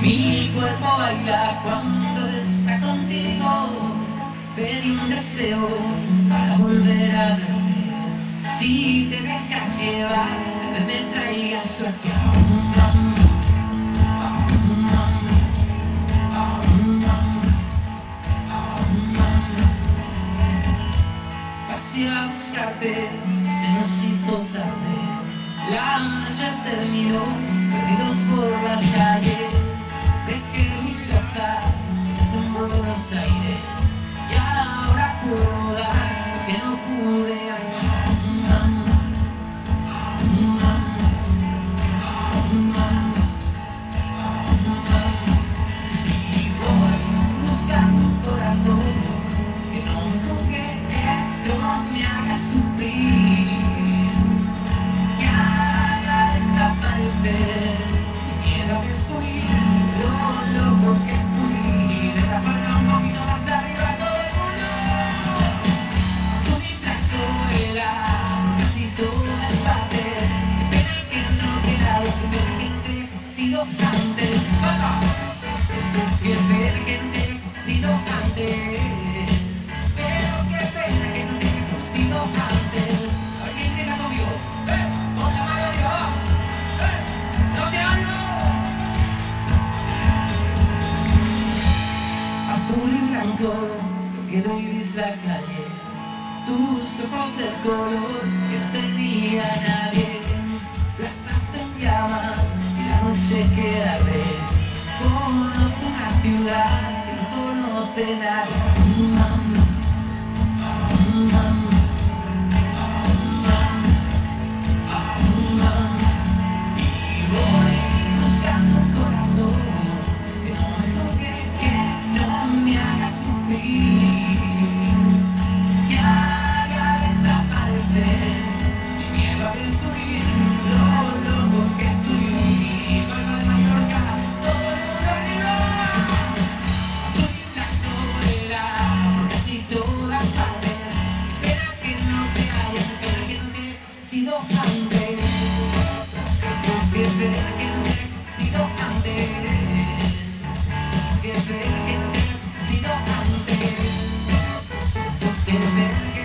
Mi cuerpo baila cuando está contigo. Pedí un deseo para volver a verte. Si te dejas llevar, que me traigas suerte. Pasé a buscarte, se nos hizo tarde. La noche terminó, perdidos por las calles. Dejé mis hojas en Buenos Aires. Y ahora puedo dar lo que no pude hacer. Y voy buscando un corazón que no me juzgue, que no me haga sufrir, que haga desaparecer mi miedo a destruir lo loco que fui. De la palma un poquito más arriba todo el mundo. Tú mi blanco vuela casi todas partes. Espera que no queda lo que me entre contigo antes. Que espera que entre contigo antes. Pero que espera que entre contigo antes. ¿Alguien que está conmigo? Con la mano arriba. ¡No te ánimo! Azul y blanco, el cielo y gris la calle. Tus ojos del color que no tenía nadie. Plantas en llamas y la noche que arde. Conozco una ciudad que no conoce nadie. Y voy buscando un corazón que no me toque, que no me haga sufrir, que haga desaparecer mi miedo a destruir lo loco que fui. Palma de Mallorca, todo el mundo arriba. Azul y blanco vuela casi todas partes. Espera que no te haya, espera que no te haya conocido antes. Que espera que no te haya conocido antes. Que espera que no te haya conocido antes. Que espera